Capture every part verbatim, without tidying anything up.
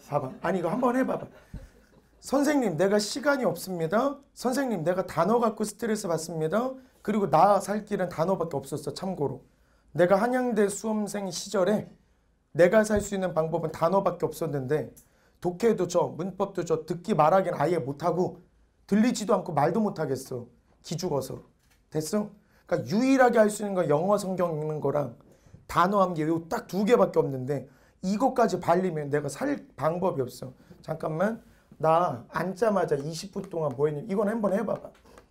봐봐. 아니 이거 한번 해봐봐. 선생님 내가 시간이 없습니다. 선생님 내가 단어 갖고 스트레스 받습니다. 그리고 나 살 길은 단어밖에 없었어. 참고로. 내가 한양대 수험생 시절에 내가 살 수 있는 방법은 단어밖에 없었는데 독해도 저 문법도 저 듣기 말하기는 아예 못하고 들리지도 않고 말도 못하겠어. 기죽어서. 됐어? 그러니까 유일하게 할 수 있는 건 영어 성경 읽는 거랑 단어 암기 딱 두 개밖에 없는데 이것까지 발리면 내가 살 방법이 없어. 잠깐만. 나 앉자마자 이십 분 동안 뭐 했니? 이건 한번 해봐봐.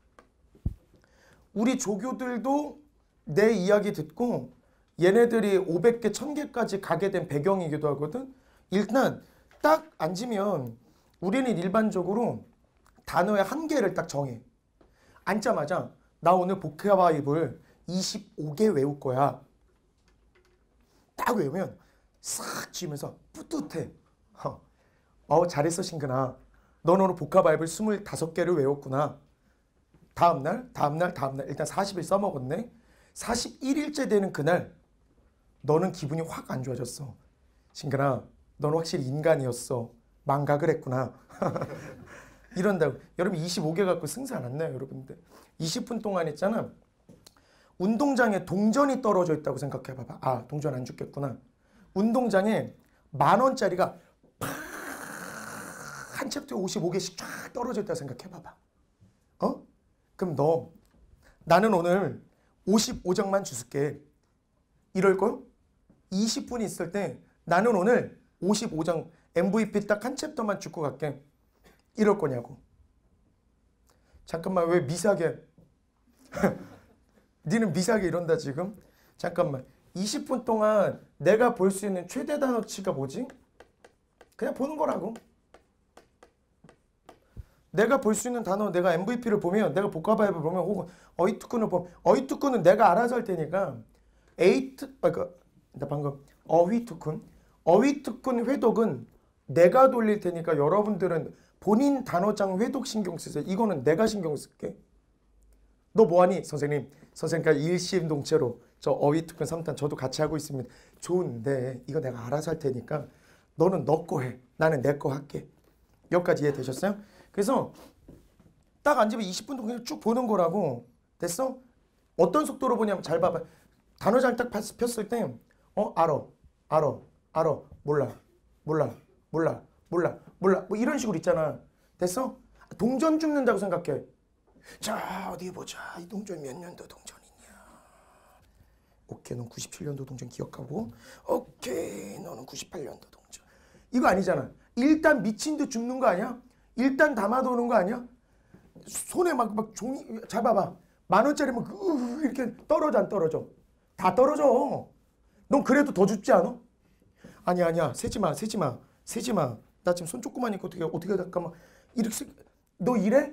우리 조교들도 내 이야기 듣고 얘네들이 오백 개, 천 개까지 가게 된 배경이기도 하거든. 일단 딱 앉으면 우리는 일반적으로 단어의 한계를 딱 정해. 앉자마자 나 오늘 보케바이블 이십오 개 외울 거야. 딱 외우면 싹 쥐면서 뿌듯해. 어, 어 잘했어 신근아. 넌 오늘 보카바이블 이십오 개를 외웠구나. 다음날, 다음날, 다음날 일단 사십 일 써먹었네. 사십일 일째 되는 그날 너는 기분이 확 안 좋아졌어. 신근아 너는 확실히 인간이었어. 망각을 했구나. 이런다고. 여러분 이십오 개 갖고 승산 안 나요 여러분들. 이십 분 동안 했잖아. 운동장에 동전이 떨어져 있다고 생각해봐봐. 아 동전 안 죽겠구나. 운동장에 만 원짜리가 팍 한 챕터에 오십오 개씩 쫙 떨어져 있다고 생각해봐봐. 어? 그럼 너 나는 오늘 오십오 장만 주술게. 이럴걸? 이십 분이 있을 때 나는 오늘 오십오 장 엠브이피 딱 한 챕터만 주고 갈게. 이럴 거냐고. 잠깐만 왜 미사게 니는 미사게 이런다 지금? 잠깐만 이십 분 동안 내가 볼 수 있는 최대 단어치가 뭐지? 그냥 보는 거라고. 내가 볼 수 있는 단어, 내가 엠브이피를 보면, 내가 보카바이블 보면, 혹은 어휘특훈을 보면, 어휘특훈은 내가 알아서 할 테니까 에이트, 아, 그, 나 방금 어휘특훈, 어휘특훈 회독은 내가 돌릴 테니까 여러분들은 본인 단어장 회독 신경 쓰세요. 이거는 내가 신경 쓸게. 너 뭐하니? 선생님, 선생님과 일심동체로 저 어휘특훈 삼 탄 저도 같이 하고 있습니다. 좋은데 이거 내가 알아서 할 테니까 너는 너 거 해. 나는 내 거 할게. 여기까지 이해되셨어요? 그래서 딱 앉으면 이십 분 동안 쭉 보는 거라고. 됐어? 어떤 속도로 보냐면 잘 봐봐. 단어장 딱 폈을 때 어? 알아. 알아. 알아. 몰라. 몰라. 몰라. 몰라. 몰라. 뭐 이런 식으로 있잖아. 됐어? 동전 줍는다고 생각해. 자 어디 보자. 이 동전 몇 년도 동전이냐. 오케이 넌 구십칠 년도 동전 기억하고. 오케이 너는 구십팔 년도 동전. 이거 아니잖아. 일단 미친 듯 줍는 거 아니야? 일단 담아두는 거 아니야? 손에 막, 막 종이 잡아봐. 만 원짜리면 그 이렇게 떨어져 안 떨어져? 다 떨어져. 넌 그래도 더 줍지 않아? 아니야 아니야 세지 마 세지 마 세지 마. 나 지금 손 조그만 있고 어떻게 어떻게 잠깐만 이렇게 너 이래?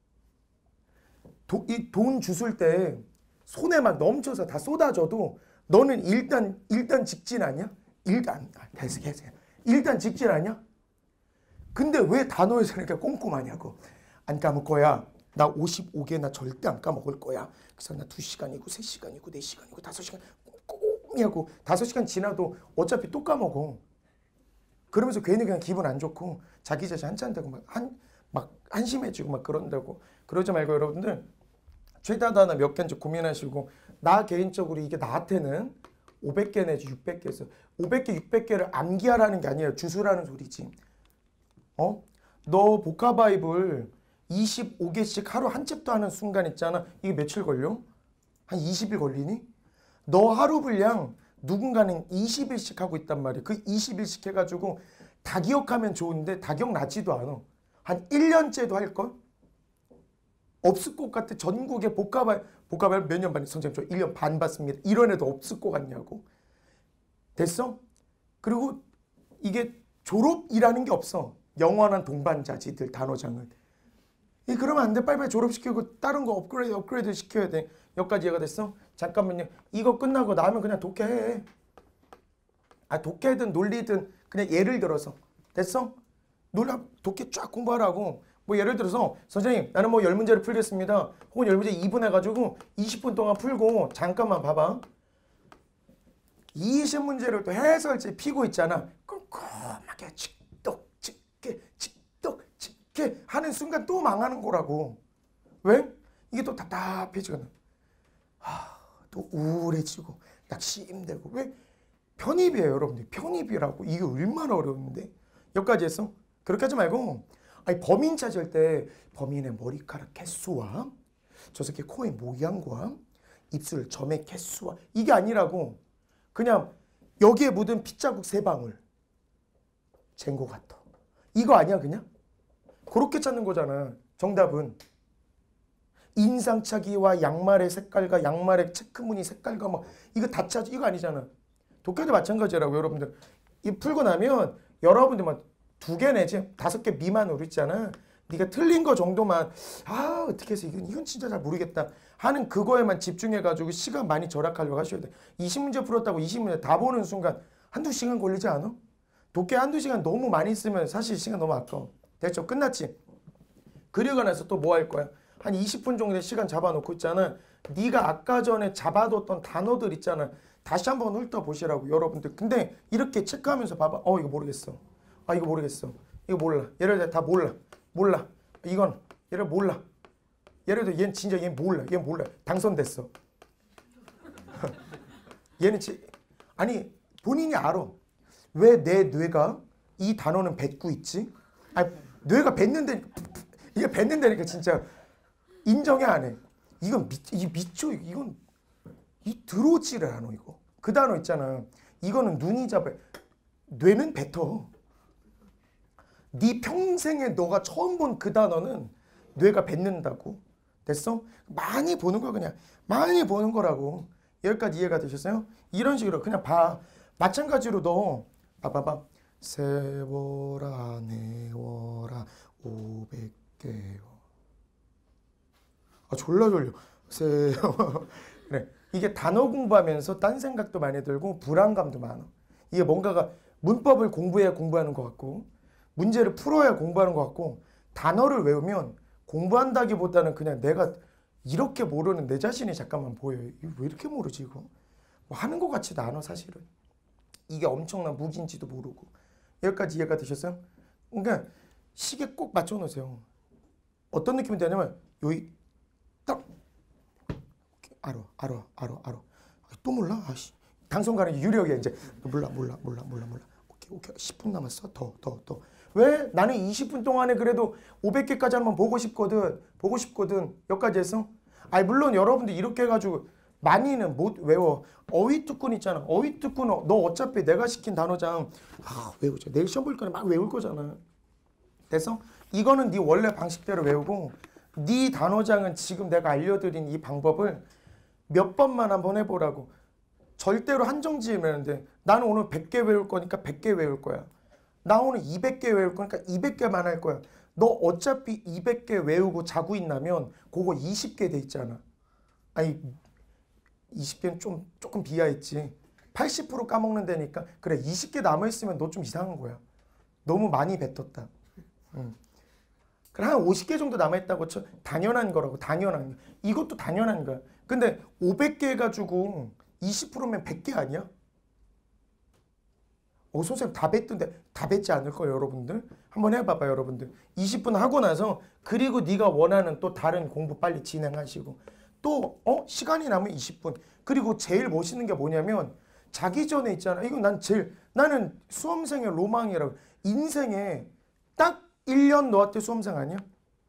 도, 이 돈 주술 때 손에 막 넘쳐서 다 쏟아져도 너는 일단 일단 직진 아니야? 일단 계속 계속 일단 직진 아니야? 근데 왜 단어에서 이렇게 꼼꼼하냐고. 안 까먹을 거야. 나 오십오 개 나 절대 안 까먹을 거야. 그래서 나 두 시간이고 세 시간이고 네 시간이고 다섯 시간 꼼꼼히 하고 다섯 시간 지나도 어차피 또 까먹어. 그러면서 괜히 그냥 기분 안 좋고 자기 자신 한짠되고 막 한 막 한심해지고 막 그런다고. 그러지 말고 여러분들 최다 단어 몇 개인지 고민하시고. 나 개인적으로 이게 나한테는 오백 개 내지 육백 개에서 오백 개 육백 개를 암기하라는 게 아니에요. 주수라는 소리지. 어? 너 보카바이블 이십오 개씩 하루 한 챕터 하는 순간 있잖아. 이게 며칠 걸려? 한 이십 일 걸리니? 너 하루 분량 누군가는 이십 일씩 하고 있단 말이야. 그 이십 일씩 해가지고 다 기억하면 좋은데 다 기억나지도 않아. 한 일 년째도 할걸? 없을 것 같아. 전국에 보카바이블 보카바이블 몇 년 반? 선생님 저 일 년 반 봤습니다. 이런 애도 없을 것 같냐고. 됐어? 그리고 이게 졸업이라는 게 없어. 영원한 동반자지들 단어장을. 이 그러면 안 돼. 빨리빨리 졸업시키고 다른 거 업그레이드 업그레이드 시켜야 돼. 여기까지 이해가 됐어? 잠깐만요. 이거 끝나고 나면 그냥 독해해. 아 독해든 논리든 그냥 예를 들어서. 됐어? 논리 독해 쫙 공부하라고. 뭐 예를 들어서 선생님 나는 뭐 열 문제를 풀겠습니다. 혹은 열 문제 이 분 해가지고 이십 분 동안 풀고 잠깐만 봐봐. 이십 문제를 또 해설지 피고 있잖아. 꼼꼼하게 칙독 이렇게 하는 순간 또 망하는 거라고. 왜? 이게 또 답답해지거든. 하, 또 우울해지고 낙심되고. 왜? 편입이에요, 여러분들. 편입이라고. 이게 얼마나 어려운데. 여기까지 했어? 그렇게 하지 말고, 아니, 범인 찾을 때 범인의 머리카락 개수와 저 새끼 코의 모양과 입술 점의 개수와 이게 아니라고. 그냥 여기에 묻은 핏자국 세 방울 잰 거 같아. 이거 아니야 그냥? 그렇게 찾는 거잖아. 정답은 인상착의와 양말의 색깔과 양말의 체크무늬 색깔과 뭐 이거 다 찾아. 이거 아니잖아. 독해도 마찬가지라고. 여러분들 이 풀고 나면 여러분들 막 두 개 내지 다섯 개 미만으로 있잖아. 네가 틀린 거 정도만 아 어떻게 해서 이건 이건 진짜 잘 모르겠다 하는 그거에만 집중해가지고 시간 많이 절약하려고 하셔야 돼. 이십 문제 풀었다고 이십 문제 다 보는 순간 한두 시간 걸리지 않아? 독해 한두 시간 너무 많이 쓰면 사실 시간 너무 아까워. 됐죠? 끝났지? 그리고 나서 또 뭐 할 거야? 한 이십 분 정도의 시간 잡아놓고 있잖아. 네가 아까 전에 잡아뒀던 단어들 있잖아. 다시 한번 훑어보시라고 여러분들. 근데 이렇게 체크하면서 봐봐. 어 이거 모르겠어. 아 이거 모르겠어. 이거 몰라. 예를 들어 다 몰라. 몰라. 이건 얘를 몰라. 예를 들어 얘는 진짜 얘 몰라. 얘 몰라. 당선됐어. 얘는 지, 아니 본인이 알아. 왜 내 뇌가 이 단어는 뱉고 있지? 아니 뇌가 뱉는데 이게 뱉는다니까 진짜 인정해 안 해. 이건 미, 이 미쳐. 이건 이 들어오지를 않아 이거. 그 단어 있잖아. 이거는 눈이 잡아. 뇌는 뱉어. 네 평생에 너가 처음 본 그 단어는 뇌가 뱉는다고. 됐어? 많이 보는 거 그냥 많이 보는 거라고. 여기까지 이해가 되셨어요? 이런 식으로 그냥 봐. 마찬가지로 너 봐봐봐. 세워라 내워라 오백 개요. 아 졸라 졸려. 세워. 그래. 이게 단어 공부하면서 딴 생각도 많이 들고 불안감도 많아. 이게 뭔가가 문법을 공부해야 공부하는 것 같고 문제를 풀어야 공부하는 것 같고 단어를 외우면 공부한다기보다는 그냥 내가 이렇게 모르는 내 자신이 잠깐만 보여요. 이거 왜 이렇게 모르지 이거? 뭐 하는 것 같지도 않아 사실은. 이게 엄청난 무기인지도 모르고. 여기까지 이해가 되셨어요? 그러니까 시계 꼭 맞춰놓으세요. 어떤 느낌이 되냐면 여기 딱 알아 알아 알아 알아. 또 몰라? 아씨. 당선 가는 유력이야 이제. 몰라 몰라 몰라 몰라 몰라. 오케이 오케이 십 분 남았어. 더 더 더. 왜? 나는 이십 분 동안에 그래도 오백 개까지 한번 보고 싶거든. 보고 싶거든. 여기까지 했어? 아니 물론 여러분들 이렇게 해가지고 많이는 못 외워. 어휘특훈 있잖아. 어휘특훈 너 어차피 내가 시킨 단어장 아 외우자. 내일 시험 볼 거는 막 외울 거잖아. 됐어? 이거는 네 원래 방식대로 외우고 네 단어장은 지금 내가 알려드린 이 방법을 몇 번만 한번 해보라고. 절대로 한정 지으면 안 돼. 나는 오늘 백 개 외울 거니까 백 개 외울 거야. 나 오늘 이백 개 외울 거니까 이백 개만 할 거야. 너 어차피 이백 개 외우고 자고 있나면 그거 이십 개 돼 있잖아. 아니 이십 개는 좀 조금 비하했지. 팔십 퍼센트 까먹는 데니까 그래 이십 개 남아있으면 너 좀 이상한 거야. 너무 많이 뱉었다. 응. 그래 한 오십 개 정도 남아있다고 쳐. 당연한 거라고. 당연한 거. 이것도 당연한 거야. 근데 오백 개 해가지고 이십 퍼센트면 백 개 아니야? 어, 선생님 다 뱉던데 다 뱉지 않을 거예요 여러분들. 한번 해봐봐요 여러분들. 이십 분 하고 나서 그리고 네가 원하는 또 다른 공부 빨리 진행하시고 또 어? 시간이 남으면 이십 분. 그리고 제일 멋있는 게 뭐냐면 자기 전에 있잖아. 이건 난 제일 나는 수험생의 로망이라고. 인생에 딱 일 년 너한테 수험생 아니야?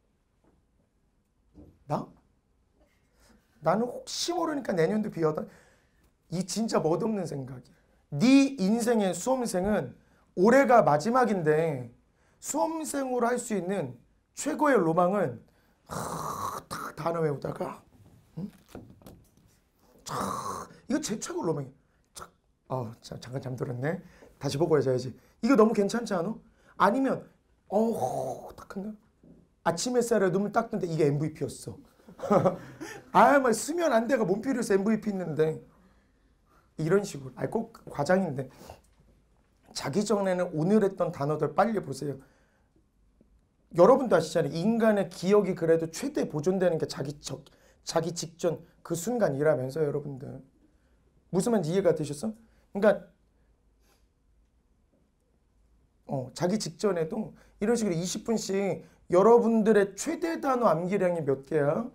나? 나는 혹시 모르니까 내년도 비어다. 이 진짜 멋없는 생각이야. 네 인생의 수험생은 올해가 마지막인데 수험생으로 할 수 있는 최고의 로망은 하, 딱 단어 외우다가 응? 차, 이거 제 최고 로망이야. 차, 어, 자, 잠깐 잠들었네. 다시 보고 해줘야지. 이거 너무 괜찮지 않아? 아니면 어, 딱 한다. 아침 햇살에 눈을 딱 뜨는데 이게 엠브이피였어. 아, 막 수면 안 돼가 몸피로서 엠브이피 있는데 이런 식으로. 아니 꼭 과장인데 자기 전에는 오늘 했던 단어들 빨리 보세요. 여러분도 아시잖아요. 인간의 기억이 그래도 최대 보존되는 게 자기 적, 자기 직전 그 순간이라면서 여러분들. 무슨 말인지 이해가 되셨어? 그러니까 어, 자기 직전에도 이런 식으로 이십 분씩 여러분들의 최대 단어 암기량이 몇 개야?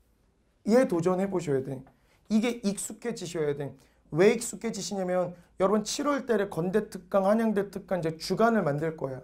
얘 도전해 보셔야 돼. 이게 익숙해지셔야 돼. 왜 익숙해지시냐면 여러분 칠월 달에 건대 특강, 한양대 특강 이제 주간을 만들 거야.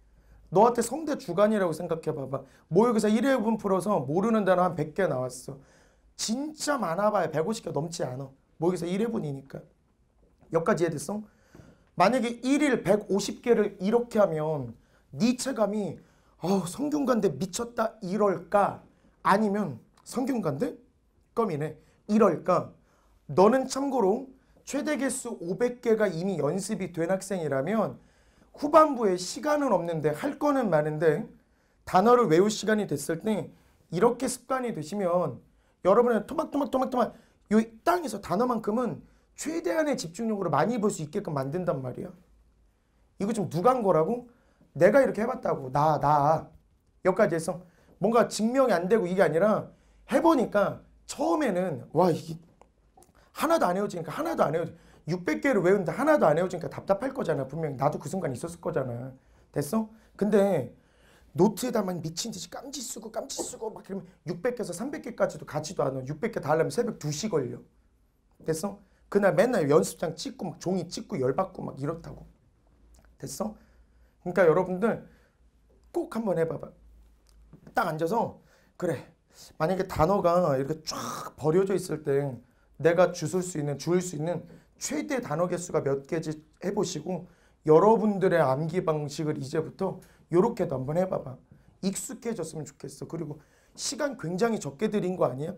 너한테 성대 주간이라고 생각해 봐봐. 모의고사 일 회분 풀어서 모르는 단어 한 백 개 나왔어. 진짜 많아봐야 백오십 개 넘지 않아. 모의고사 일 회분이니까. 여기까지 이해됐어? 만약에 일 일 백오십 개를 이렇게 하면 네 체감이 어, 성균관대 미쳤다 이럴까? 아니면 성균관대? 껌이네. 이럴까? 너는 참고로 최대 개수 오백 개가 이미 연습이 된 학생이라면 후반부에 시간은 없는데 할 거는 많은데 단어를 외울 시간이 됐을 때 이렇게 습관이 되시면 여러분은 토막토막토막토막 요 땅에서 단어만큼은 최대한의 집중력으로 많이 볼 수 있게끔 만든단 말이야. 이거 좀 누가 한 거라고? 내가 이렇게 해봤다고. 나, 나. 여기까지 해서 뭔가 증명이 안 되고 이게 아니라 해보니까 처음에는 와 이게 하나도 안 외워지니까 하나도 안 외워져. 육백 개를 외우는데 하나도 안 외워지니까 답답할 거잖아. 분명히 나도 그 순간 있었을 거잖아. 됐어? 근데 노트에다만 미친 듯이 깜지 쓰고 깜지 쓰고 막 그러면 육백 개에서 삼백 개까지도 가지도 않아. 육백 개 다 하려면 새벽 두 시 걸려. 됐어? 그날 맨날 연습장 찍고 막 종이 찍고 열받고 막 이렇다고. 됐어? 그러니까 여러분들 꼭 한번 해봐봐. 딱 앉아서 그래. 만약에 단어가 이렇게 쫙 버려져 있을 때 내가 주술 수 있는, 주울 수 있는 최대 단어 개수가 몇 개지 해보시고 여러분들의 암기 방식을 이제부터 요렇게도 한번 해봐봐. 익숙해졌으면 좋겠어. 그리고 시간 굉장히 적게 들인 거 아니야?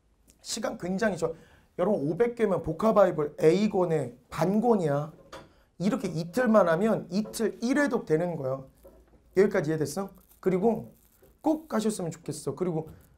시간 굉장히 적. 여러분 오백 개면 복화바이블 A권의 반권이야. 이렇게 이틀만 하면 이틀 일 회독 되는 거야. 여기까지 이해됐어? 그리고 꼭 가셨으면 좋겠어. 그리고